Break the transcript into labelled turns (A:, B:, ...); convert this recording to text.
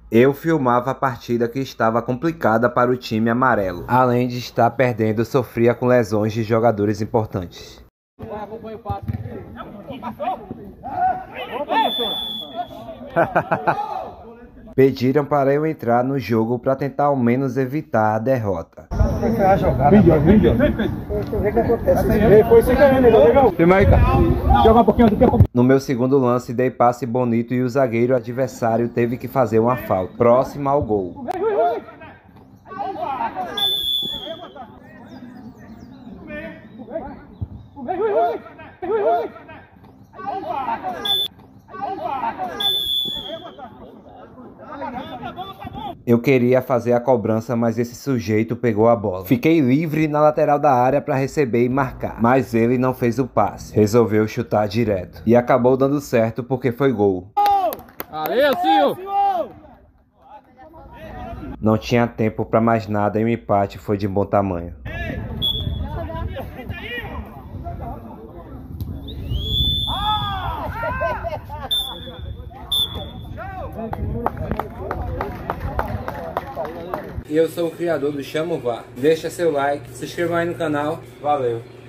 A: Eu filmava a partida que estava complicada para o time amarelo. Além de estar perdendo, sofria com lesões de jogadores importantes. Pediram para eu entrar no jogo para tentar ao menos evitar a derrota. No meu segundo lance, dei passe bonito e o zagueiro adversário teve que fazer uma falta, próxima ao gol. Eu queria fazer a cobrança, mas esse sujeito pegou a bola. Fiquei livre na lateral da área para receber e marcar, mas ele não fez o passe. Resolveu chutar direto. E acabou dando certo porque foi gol.
B: Valeu, senhor!
A: Não tinha tempo para mais nada e o empate foi de bom tamanho. E eu sou o criador do Chama o VAR. Deixa seu like, se inscreva aí no canal. Valeu!